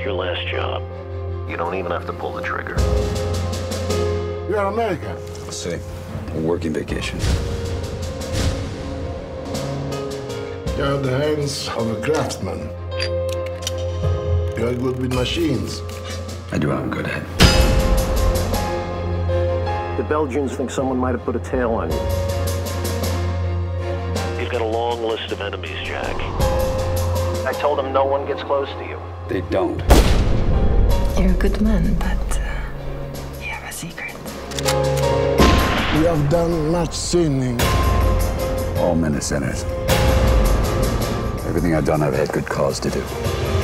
your last job? You don't even have to pull the trigger. You're American. I'll say. A working vacation. You have the hands of a craftsman. You are good with machines. I do have a good head. The Belgians think someone might have put a tail on you. You've got a long list of enemies, Jack. I told them no one gets close to you. They don't. You're a good man, but you have a secret. You have done much sinning. All men are sinners. Everything I've done, I've had good cause to do.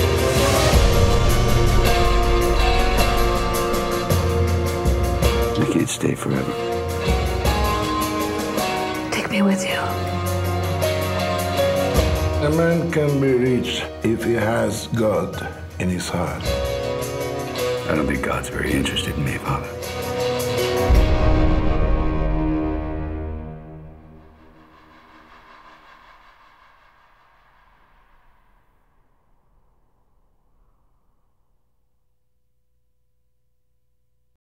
I can't stay forever. Take me with you. A man can be rich if he has God in his heart. I don't think God's very interested in me, Father.